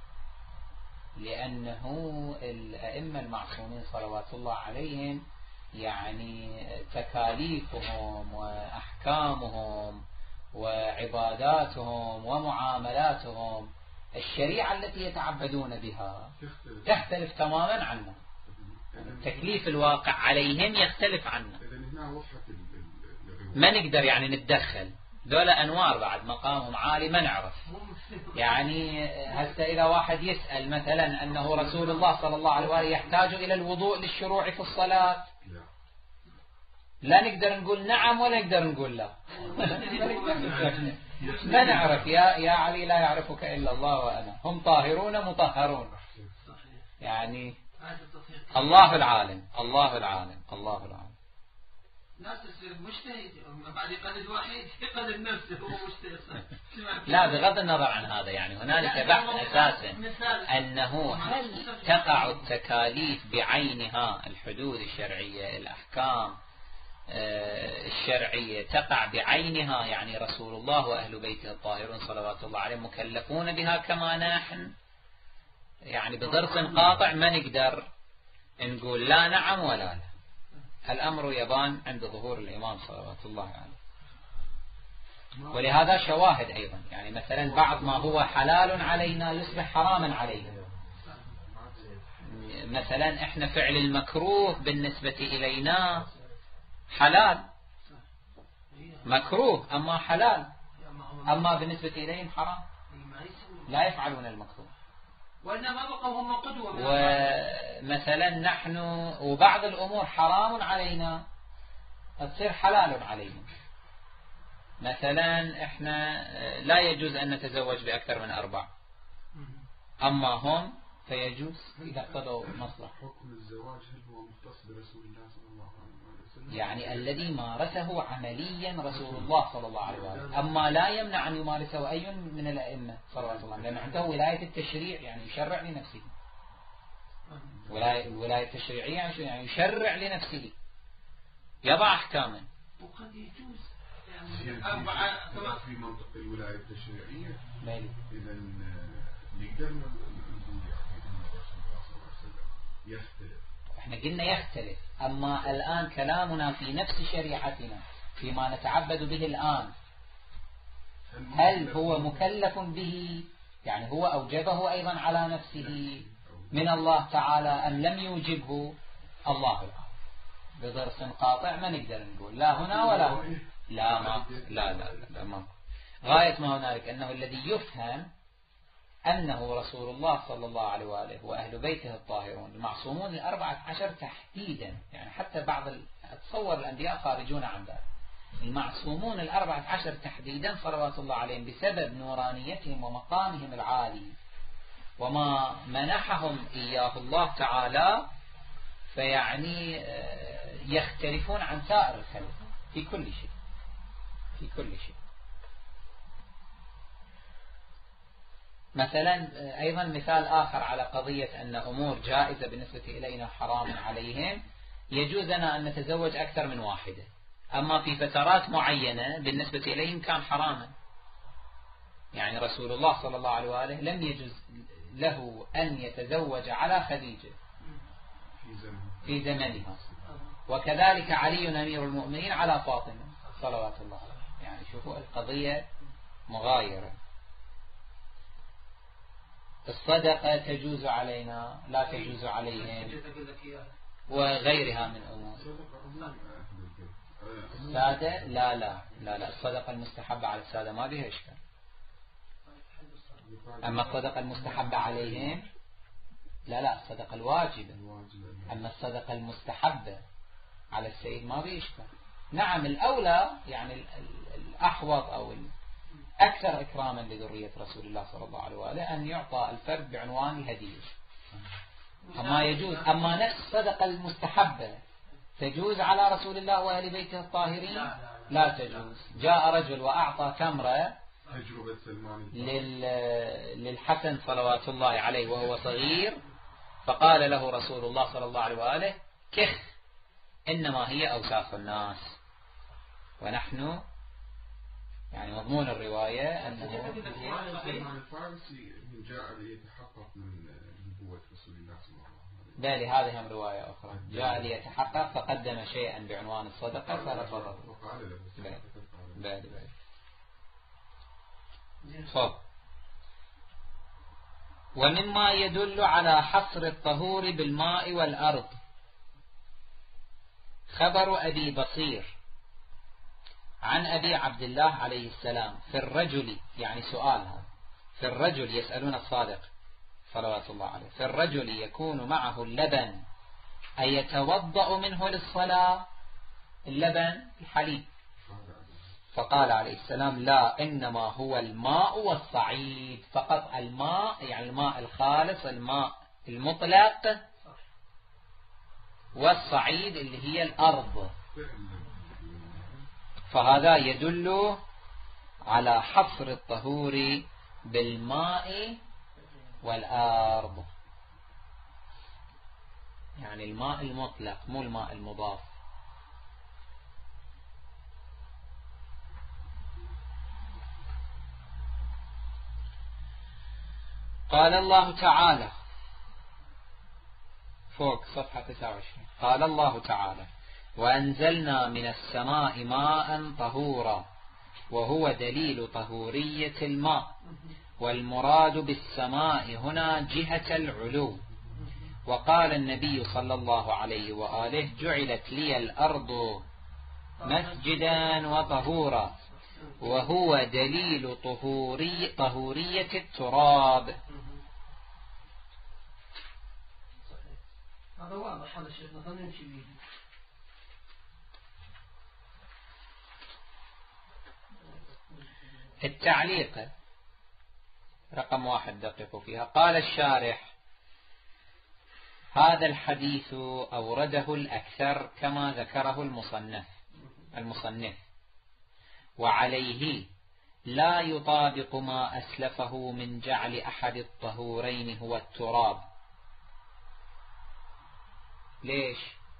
[SPEAKER 1] لأنه الأئمة المعصومين صلوات الله عليهم يعني تكاليفهم وأحكامهم وعباداتهم ومعاملاتهم الشريعة التي يتعبدون بها تختلف تماما عنا. التكليف الواقع عليهم يختلف عنا. ما نقدر يعني نتدخل، ذولا أنوار بعد مقامهم عالي ما نعرف. يعني هسه إذا واحد يسأل مثلا أنه رسول الله صلى الله عليه وآله يحتاج إلى الوضوء للشروع في الصلاة، لا نقدر نقول نعم ولا نقدر نقول لا. ما نعرف. يا علي لا يعرفك إلا الله وأنا، هم طاهرون مطهرون. يعني الله العالم الله العالم الله العالم.
[SPEAKER 2] لا تصير مجتهد بعد يقلد واحد يقلد نفسه هو مجتهد.
[SPEAKER 1] لا بغض النظر عن هذا، يعني هنالك بحث أساسا أنه هل تقع التكاليف بعينها، الحدود الشرعية الأحكام الشرعية تقع بعينها، يعني رسول الله وأهل بيته الطاهرون صلوات الله عليهم مكلفون بها كما نحن، يعني بضرس قاطع ما نقدر نقول لا نعم ولا لا. الأمر يبان عند ظهور الإمام صلوات الله عليه. ولهذا شواهد أيضا، يعني مثلا بعض ما هو حلال علينا يصبح حراما علينا. مثلا احنا فعل المكروه بالنسبة إلينا حلال مكروه أما حلال، أما بالنسبة إليهم حرام، لا يفعلون المكروه.
[SPEAKER 2] وإنما بقوا هم قدوة.
[SPEAKER 1] ومثلا نحن وبعض الأمور حرام علينا تصير حلال علينا. مثلا احنا لا يجوز أن نتزوج بأكثر من 4، أما هم فيجوز إذا اقتضوا مصلحة.
[SPEAKER 3] حكم الزواج هل هو مختص برسول الله صلى الله عليه وسلم؟
[SPEAKER 1] يعني الذي مارسه عمليا رسول الله صلى الله عليه وسلم، أما لا يمنع أن يمارسه أي من الأئمة صلى الله عليه وسلم، لأن عنده ولاية التشريع، يعني يشرع لنفسه. الولاية التشريعية يعني يشرع لنفسه، يضع أحكاما.
[SPEAKER 2] وقد يجوز
[SPEAKER 3] يعني في منطق الولاية التشريعية إذا نقدر نقول يعني أن الرسول صلى الله عليه وسلم يختلف.
[SPEAKER 1] احنا قلنا يختلف، أما الآن كلامنا في نفس شريعتنا فيما نتعبد به الآن، هل هو مكلف به؟ يعني هو أوجبه أيضا على نفسه من الله تعالى أم لم يوجبه؟ الله العالم. بضرس قاطع ما نقدر نقول لا هنا ولا هنا. لا ما لا لا لا ما. غاية ما هنالك أنه الذي يفهم أنه رسول الله صلى الله عليه وآله وأهل بيته الطاهرون المعصومون 14 تحديدا، يعني حتى بعض أتصور الأنبياء خارجون عن ذلك، المعصومون 14 تحديدا صلوات الله عليهم بسبب نورانيتهم ومقامهم العالي وما منحهم إياه الله تعالى، فيعني يختلفون عن سائر الخلق في كل شيء في كل شيء. مثلا أيضا مثال آخر على قضية أن أمور جائزة بالنسبة إلينا حرام عليهم، يجوز لنا أن نتزوج أكثر من واحدة، أما في فترات معينة بالنسبة إليهم كان حراما. يعني رسول الله صلى الله عليه وآله لم يجوز له أن يتزوج على خديجة في زمنها، وكذلك علي أمير المؤمنين على فاطمة صلوات الله عليه. يعني شوفوا القضية مغايرة. الصدقة تجوز علينا لا تجوز عليهم وغيرها من أمور. السادة لا لا لا لا، الصدقة المستحبة على السادة ما بها إشكال، أما الصدقة المستحبة عليهم لا لا، الصدقة الواجبة. أما الصدقة المستحبة على السيد ما بها إشكال. نعم الأولى يعني الأحوط أو أكثر إكراما لذرية رسول الله صلى الله عليه وآله أن يعطى الفرد بعنوان الهدية، أما يجوز. أما نفس الصدقة المستحبة تجوز على رسول الله وأهل بيته الطاهرين؟ لا تجوز. جاء رجل وأعطى تمرة
[SPEAKER 3] تجربة سلمان
[SPEAKER 1] للحسن صلوات الله عليه وهو صغير، فقال له رسول الله صلى الله عليه وآله: كخ، إنما هي أوساخ الناس. ونحن يعني مضمون الرواية أنه
[SPEAKER 3] سلمان الفارسي جاء ليتحقق من نبوة رسول الله صلى الله عليه وسلم.
[SPEAKER 1] بالي هذه هم رواية أخرى، جاء ليتحقق فقدم شيئا بعنوان الصدقة فرفضه. بالي خب. ومما يدل على حصر الطهور بالماء والأرض خبر أبي بصير عن أبي عبد الله عليه السلام في الرجل، يعني سؤالها في الرجل، يسألون الصادق صلوات الله عليه، في الرجل يكون معه اللبن أيتوضأ منه للصلاة؟ اللبن الحليب. فقال عليه السلام: لا، إنما هو الماء والصعيد فقط. الماء يعني الماء الخالص، الماء المطلق، والصعيد اللي هي الأرض. فهذا يدل على حصر الطهور بالماء والأرض، يعني الماء المطلق مو الماء المضاف. قال الله تعالى فوق صفحة 29: قال الله تعالى: وأنزلنا من السماء ماء طهورا، وهو دليل طهورية الماء، والمراد بالسماء هنا جهة العلو. وقال النبي صلى الله عليه وآله: جعلت لي الأرض مسجدا وطهورا، وهو دليل طهورية التراب.
[SPEAKER 2] هذا واضح، هذا الشيء نظن نمشي به.
[SPEAKER 1] التعليق رقم 1 دققوا فيها. قال الشارح: هذا الحديث أورده الأكثر كما ذكره المصنف، وعليه لا يطابق ما أسلفه من جعل أحد الطهورين هو التراب. ليش؟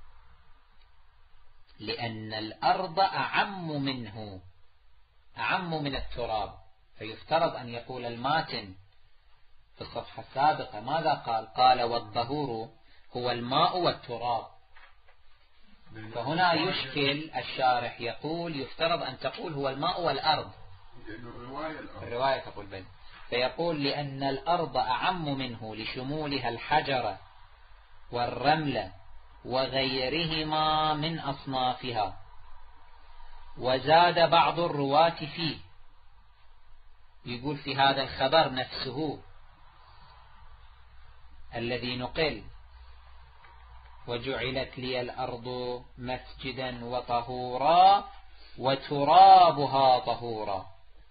[SPEAKER 1] لأن الأرض أعم منه، أعم من التراب. فيفترض أن يقول الماتن في الصفحة السابقة ماذا قال؟ قال: والطهور هو الماء والتراب. فهنا يشكل الشارح، يقول يفترض أن تقول هو الماء والأرض، الرواية تقول بل، فيقول لأن الأرض أعم منه لشمولها الحجر والرمل وغيرهما من أصنافها. وزاد بعض الرواة فيه، يقول في هذا الخبر نفسه الذي نقل: وجعلت لي الأرض مسجدا وطهورا وترابها طهورا.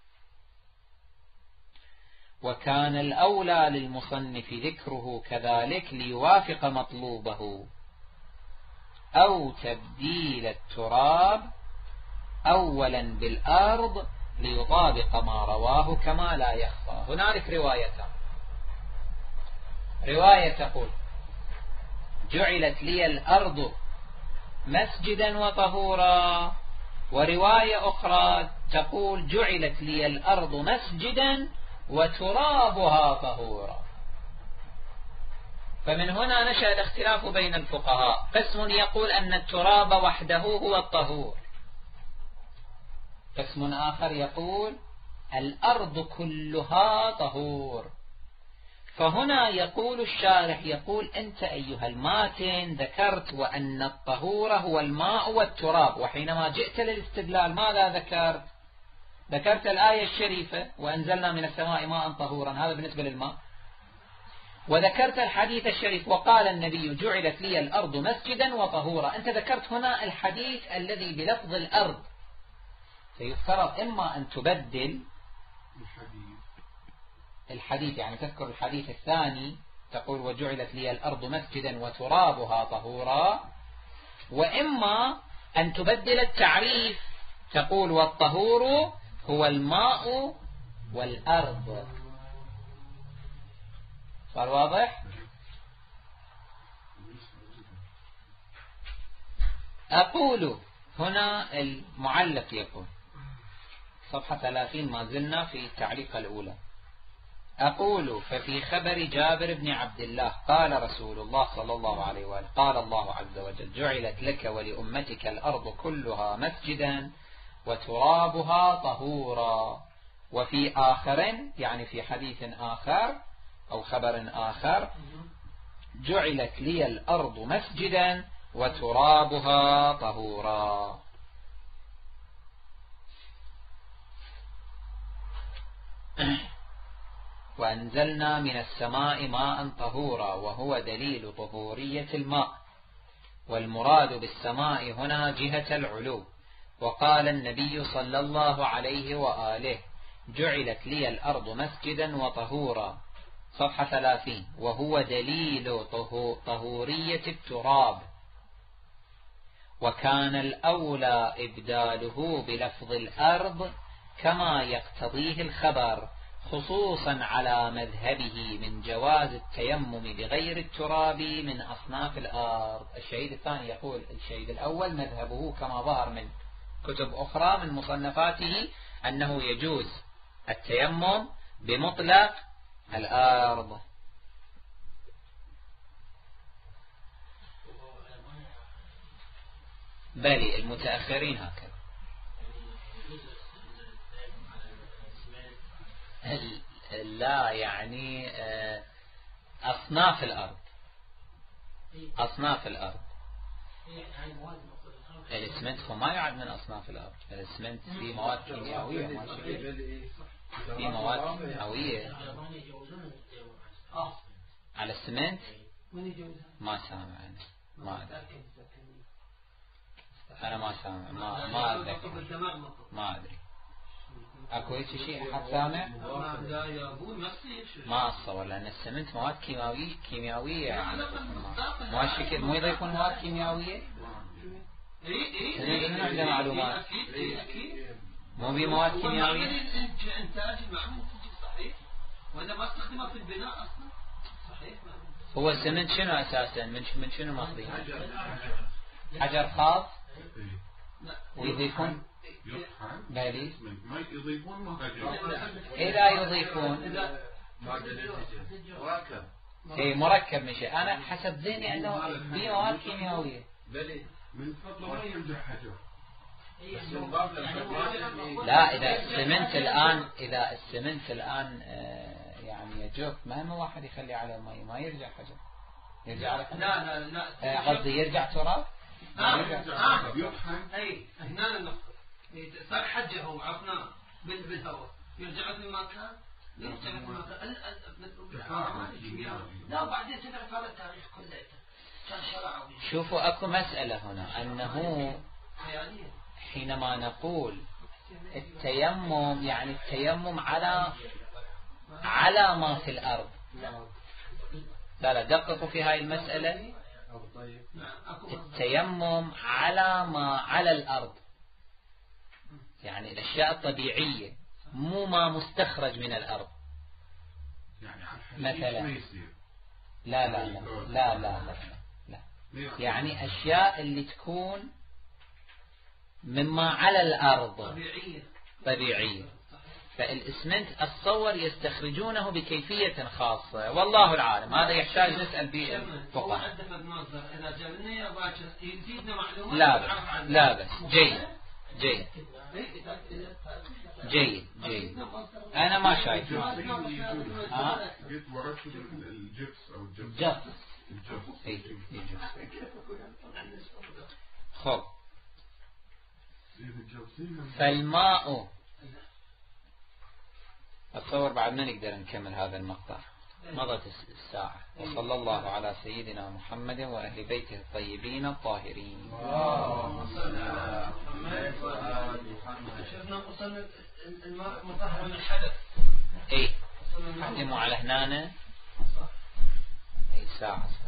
[SPEAKER 1] وكان الأولى للمصنف ذكره كذلك ليوافق مطلوبه، أو تبديل التراب أولا بالأرض ليطابق ما رواه كما لا يخفى. هنالك روايتان، رواية تقول: جعلت لي الأرض مسجدا وطهورا، ورواية أخرى تقول: جعلت لي الأرض مسجدا وترابها طهورا. فمن هنا نشأ الاختلاف بين الفقهاء، قسم يقول أن التراب وحده هو الطهور، قسم آخر يقول الأرض كلها طهور. فهنا يقول الشارح، يقول: أنت أيها الماتن ذكرت وأن الطهور هو الماء والتراب، وحينما جئت للاستدلال ماذا ذكرت؟ ذكرت الآية الشريفة: وأنزلنا من السماء ماء طهورا، هذا بالنسبة للماء، وذكرت الحديث الشريف وقال النبي: جعلت لي الأرض مسجدا وطهورا. أنت ذكرت هنا الحديث الذي بلفظ الأرض، فيفترض إما أن تبدل الحديث، يعني تذكر الحديث الثاني تقول: وجعلت لي الأرض مسجدا وترابها طهورا، وإما أن تبدل التعريف تقول: والطهور هو الماء والأرض. صار واضح؟ أقول هنا المعلق يقول صفحة 30 ما زلنا في التعليق الأولى. أقول ففي خبر جابر بن عبد الله قال رسول الله صلى الله عليه وآله قال الله عز وجل جعلت لك ولأمتك الأرض كلها مسجدا وترابها طهورا. وفي آخر يعني في حديث آخر أو خبر آخر جعلت لي الأرض مسجدا وترابها طهورا. وأنزلنا من السماء ماء طهورا وهو دليل طهورية الماء. والمراد بالسماء هنا جهة العلو. وقال النبي صلى الله عليه وآله جعلت لي الأرض مسجدا وطهورا. صفحة 30 وهو دليل طهورية التراب. وكان الأولى إبداله بلفظ الأرض كما يقتضيه الخبر خصوصا على مذهبه من جواز التيمم بغير التراب من أصناف الأرض. الشهيد الثاني يقول الشهيد الأول مذهبه كما ظهر من كتب أخرى من مصنفاته أنه يجوز التيمم بمطلق الأرض. بل المتأخرين هكذا. لا يعني أصناف الأرض. أصناف الأرض الإسمنت ما يعد من أصناف الأرض. الإسمنت في مواد كيميائية في مواد كيميائية على السمنت ما سامع أنا ما سامع ما أتذكر ما أدري أكو هيك شيء أحد سامع ما أتصور لأن السمنت مواد كيميائية يعني ما الشكل مو يضيفون مواد كيميائية من عنده معلومات مو بمواد كيميائية
[SPEAKER 2] إنتاج المعمول صحيح وإذا ما استخدمها في البناء أصلا صحيح.
[SPEAKER 1] هو السمنت شنو أساسا من شنو ماخذين حجر خاص ويضيفون بالي
[SPEAKER 3] ما يضيفون
[SPEAKER 1] إذا يضيفون مركب مشي أنا حسب ذهني أنه بمواد كيميائية
[SPEAKER 3] من فضله ما يمزح حجر.
[SPEAKER 1] لا إذا السمنت الآن يعني يجوف ما واحد يخلي على الماء ما يرجع حجر يرجع على
[SPEAKER 2] لا
[SPEAKER 1] قصدي يرجع تراب
[SPEAKER 2] اي هنا النقطة صار حجه وعرفناه بالهواء يرجع مثل ما كان يرجع مثل ما كان لا بعدين تدرك هذا التاريخ كله كان شرع.
[SPEAKER 1] شوفوا اكو مسألة هنا انه حينما نقول التيمم يعني التيمم على ما في الارض. لا دققوا في هاي المسألة. التيمم على ما على الأرض يعني الأشياء الطبيعية مو ما مستخرج من الأرض مثلا لا لا لا لا لا لا لا يعني أشياء اللي تكون مما على الأرض طبيعية. فالإسمنت أتصور يستخرجونه بكيفية خاصة والله العالم هذا يحتاج نسأل به الفقهاء. لا بس جيد أنا ما شايف
[SPEAKER 3] قلت ورشد الجبس أو
[SPEAKER 1] الجبس خب فالماء أتصور بعد ما نقدر نكمل هذا المقطع مضت الساعة. وصلى الله على سيدنا محمد وأهل بيته الطيبين الطاهرين.
[SPEAKER 2] شفنا وصلنا الماء مطهر من الحدث.
[SPEAKER 1] قدموا على هنا أي ساعة